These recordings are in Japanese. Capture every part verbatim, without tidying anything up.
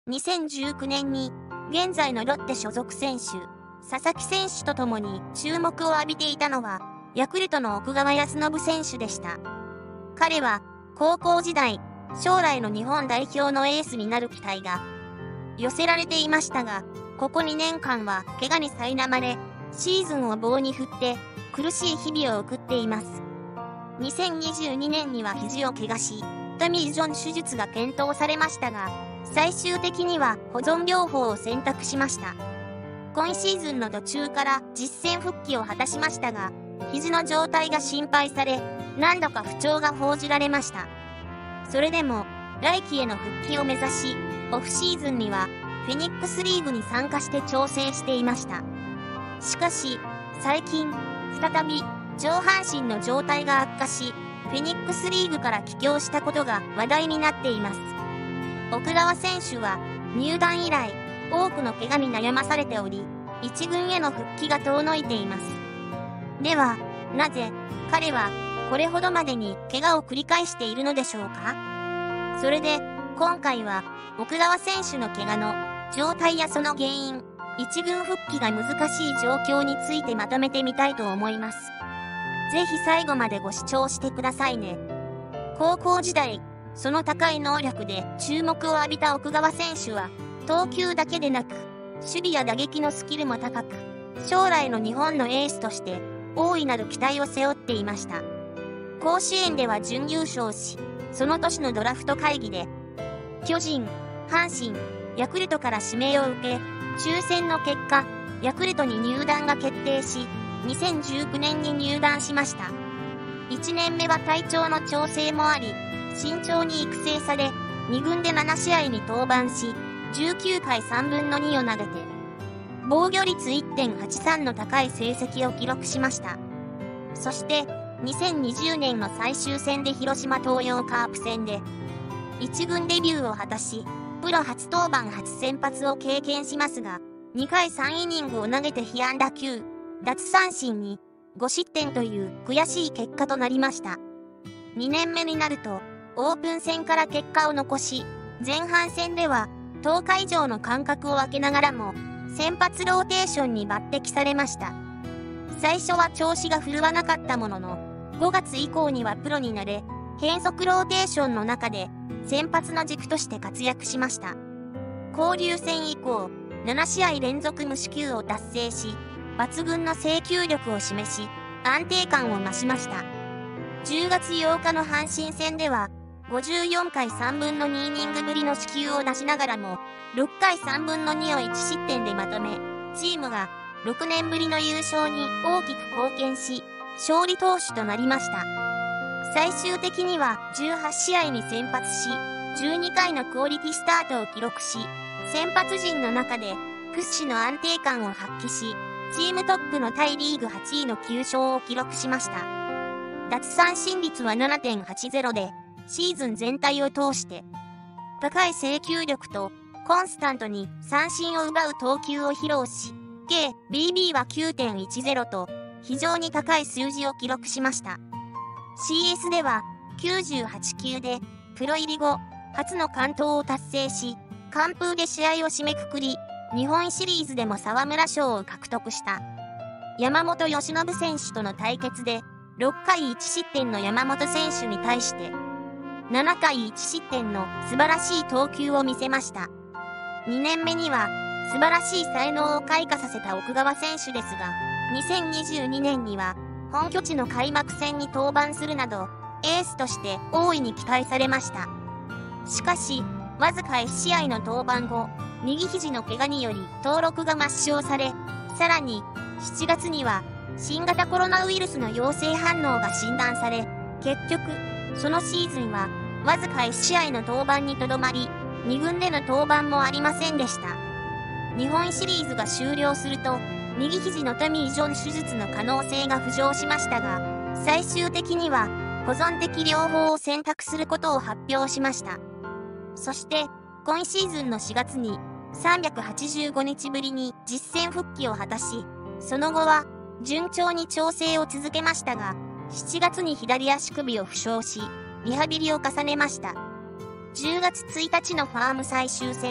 にせんじゅうきゅうねんに現在のロッテ所属選手、佐々木選手と共に注目を浴びていたのは、ヤクルトの奥川恭伸選手でした。彼は高校時代、将来の日本代表のエースになる期待が寄せられていましたが、ここにねんかんは怪我に苛まれ、シーズンを棒に振って苦しい日々を送っています。にせんにじゅうにねんには肘を怪我し、トミー・ジョン手術が検討されましたが、最終的には保存療法を選択しました。今シーズンの途中から実戦復帰を果たしましたが、肘の状態が心配され、何度か不調が報じられました。それでも、来季への復帰を目指し、オフシーズンにはフェニックスリーグに参加して調整していました。しかし、最近、再び上半身の状態が悪化し、フェニックスリーグから帰郷したことが話題になっています。奥川選手は入団以来、多くの怪我に悩まされており、一軍への復帰が遠のいています。では、なぜ彼はこれほどまでに怪我を繰り返しているのでしょうか？それで、今回は奥川選手の怪我の状態やその原因、一軍復帰が難しい状況についてまとめてみたいと思います。ぜひ最後までご視聴してくださいね。高校時代、その高い能力で注目を浴びた奥川選手は、投球だけでなく、守備や打撃のスキルも高く、将来の日本のエースとして大いなる期待を背負っていました。甲子園では準優勝し、その年のドラフト会議で、巨人、阪神、ヤクルトから指名を受け、抽選の結果、ヤクルトに入団が決定し、にせんじゅうきゅうねんに入団しました。いちねんめは体調の調整もあり、慎重に育成され、にぐんでななしあいに登板し、じゅうきゅうかいさんぶんのにを投げて、防御率 いってんはちさん の高い成績を記録しました。そして、にせんにじゅうねんの最終戦で広島東洋カープ戦で、一軍デビューを果たし、プロ初登板初先発を経験しますが、にかいさんイニングを投げて被安打きゅう、奪三振にごしってんという悔しい結果となりました。にねんめになると、オープン戦から結果を残し、前半戦ではとおか以上の間隔を空けながらも、先発ローテーションに抜擢されました。最初は調子が振るわなかったものの、ごがつ以降にはプロになれ、変則ローテーションの中で先発の軸として活躍しました。交流戦以降、ななしあい連続無四球を達成し、抜群の制球力を示し、安定感を増しました。じゅうがつようかの阪神戦では、ごじゅうよんかいさんぶんのにイニングぶりの四球を出しながらも、ろっかいさんぶんのにをいちしってんでまとめ、チームがろくねんぶりの優勝に大きく貢献し、勝利投手となりました。最終的にはじゅうはちしあいに先発し、じゅうにかいのクオリティスタートを記録し、先発陣の中で屈指の安定感を発揮し、チームトップのタイリーグはちいのきゅうしょうを記録しました。奪三振率は ななてんはちゼロ で、シーズン全体を通して、高い制球力とコンスタントに三振を奪う投球を披露し、計 ビービー は きゅうてんいちゼロ と非常に高い数字を記録しました。シーエス ではきゅうじゅうはちきゅうでプロ入り後初の完投を達成し、完封で試合を締めくくり、日本シリーズでも沢村賞を獲得した山本由伸選手との対決でろっかいいちしってんの山本選手に対してななかいいちしってんの素晴らしい投球を見せました。にねんめには素晴らしい才能を開花させた奥川選手ですが、にせんにじゅうにねんには本拠地の開幕戦に登板するなどエースとして大いに期待されました。しかしわずかいちしあいの登板後、右肘の怪我により登録が抹消され、さらにしちがつには新型コロナウイルスの陽性反応が診断され、結局そのシーズンはわずかいちしあいの登板にとどまり、にぐんでの登板もありませんでした。日本シリーズが終了すると、右肘のトミー・ジョン手術の可能性が浮上しましたが、最終的には保存的療法を選択することを発表しました。そして今シーズンのしがつにさんびゃくはちじゅうごにちぶりに実戦復帰を果たし、その後は順調に調整を続けましたが、しちがつに左足首を負傷し、リハビリを重ねました。じゅうがつついたちのファーム最終戦、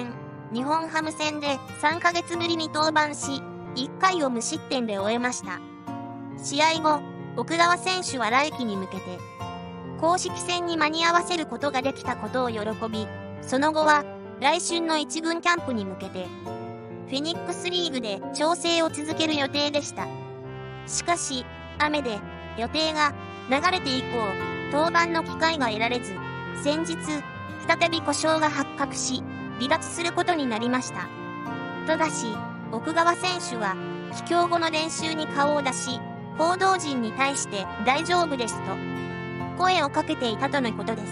日本ハム戦でさんかげつぶりに登板し、いっかいを無失点で終えました。試合後、奥川選手は来季に向けて、公式戦に間に合わせることができたことを喜び、その後は来春の一軍キャンプに向けて、フェニックスリーグで調整を続ける予定でした。しかし、雨で予定が流れて以降、登板の機会が得られず、先日、再び故障が発覚し、離脱することになりました。ただし、奥川選手は、帰郷後の練習に顔を出し、報道陣に対して大丈夫ですと、声をかけていたとのことです。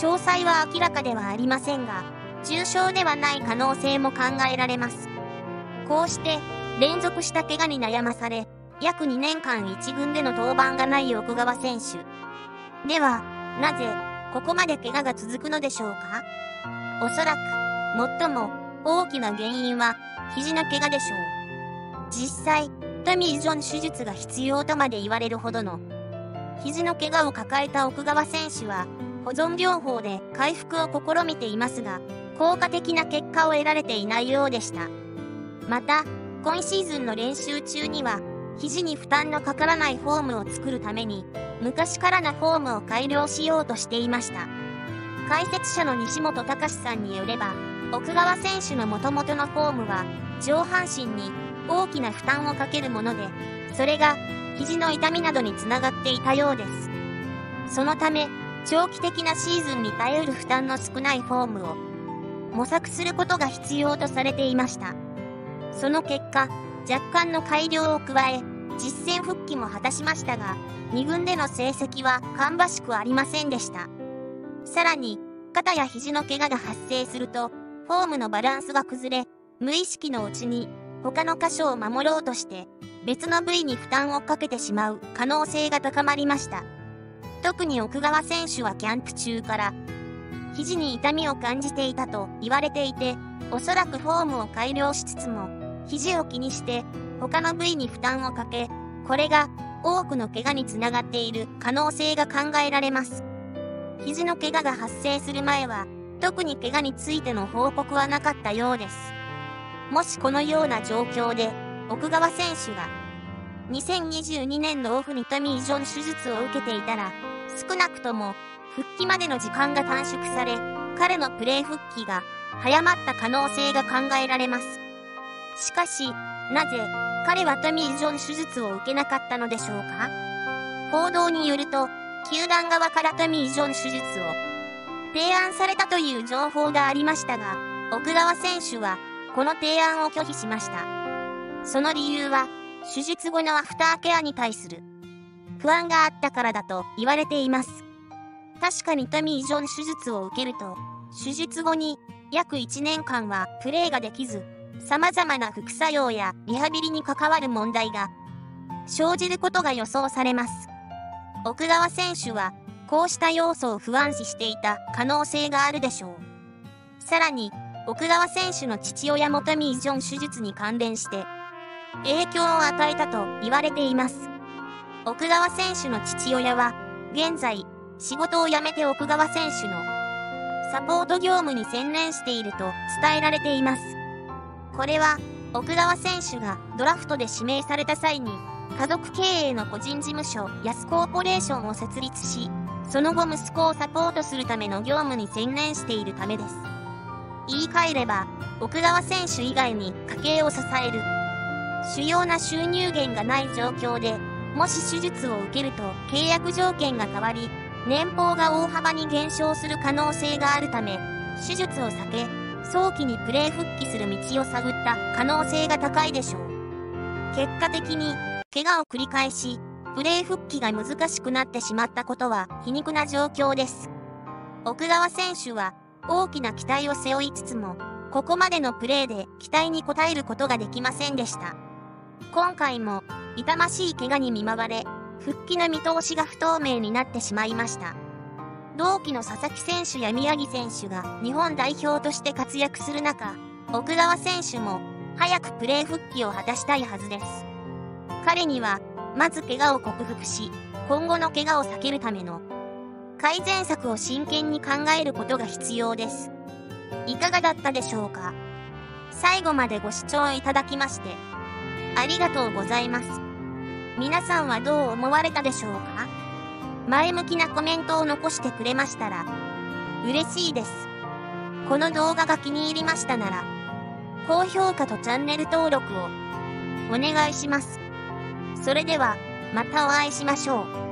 詳細は明らかではありませんが、重傷ではない可能性も考えられます。こうして、連続した怪我に悩まされ、約にねんかん一軍での登板がない奥川選手。では、なぜ、ここまで怪我が続くのでしょうか？おそらく、最も大きな原因は、肘の怪我でしょう。実際、トミー・ジョン手術が必要とまで言われるほどの、肘の怪我を抱えた奥川選手は、保存療法で回復を試みていますが、効果的な結果を得られていないようでした。また、今シーズンの練習中には、肘に負担のかからないフォームを作るために、昔からのフォームを改良しようとしていました。解説者の西本隆さんによれば、奥川選手の元々のフォームは、上半身に大きな負担をかけるもので、それが肘の痛みなどにつながっていたようです。そのため、長期的なシーズンに耐えうる負担の少ないフォームを模索することが必要とされていました。その結果、若干の改良を加え、実戦復帰も果たしましたが、に軍での成績は芳しくありませんでした。さらに、肩や肘の怪我が発生すると、フォームのバランスが崩れ、無意識のうちに他の箇所を守ろうとして、別の部位に負担をかけてしまう可能性が高まりました。特に奥川選手はキャンプ中から、肘に痛みを感じていたと言われていて、おそらくフォームを改良しつつも、肘を気にして他の部位に負担をかけ、これが多くの怪我につながっている可能性が考えられます。肘の怪我が発生する前は、特に怪我についての報告はなかったようです。もしこのような状況で、奥川選手がにせんにじゅうにねんのオフにトミー・ジョン手術を受けていたら、少なくとも復帰までの時間が短縮され、彼のプレー復帰が早まった可能性が考えられます。しかし、なぜ彼はトミー・ジョン手術を受けなかったのでしょうか？報道によると、球団側からトミー・ジョン手術を提案されたという情報がありましたが、奥川選手はこの提案を拒否しました。その理由は、手術後のアフターケアに対する不安があったからだと言われています。確かにトミー・ジョン手術を受けると、手術後に約いちねんかんはプレーができず、様々な副作用やリハビリに関わる問題が生じることが予想されます。奥川選手はこうした要素を不安視していた可能性があるでしょう。さらに、奥川選手の父親もトミー・ジョン手術に関連して影響を与えたと言われています。奥川選手の父親は現在仕事を辞めて奥川選手のサポート業務に専念していると伝えられています。これは奥川選手がドラフトで指名された際に家族経営の個人事務所ヤスコーポレーションを設立し、その後息子をサポートするための業務に専念しているためです。言い換えれば、奥川選手以外に家計を支える主要な収入源がない状況で、もし手術を受けると契約条件が変わり、年俸が大幅に減少する可能性があるため、手術を避け、早期にプレー復帰する道を探った可能性が高いでしょう。結果的に、怪我を繰り返し、プレー復帰が難しくなってしまったことは皮肉な状況です。奥川選手は大きな期待を背負いつつも、ここまでのプレーで期待に応えることができませんでした。今回も痛ましい怪我に見舞われ、復帰の見通しが不透明になってしまいました。同期の佐々木選手や宮城選手が日本代表として活躍する中、奥川選手も早くプレー復帰を果たしたいはずです。彼には、まず怪我を克服し、今後の怪我を避けるための改善策を真剣に考えることが必要です。 いかがだったでしょうか。最後までご視聴いただきまして、ありがとうございます。皆さんはどう思われたでしょうか。前向きなコメントを残してくれましたら、嬉しいです。この動画が気に入りましたなら、高評価とチャンネル登録をお願いします。それでは、またお会いしましょう。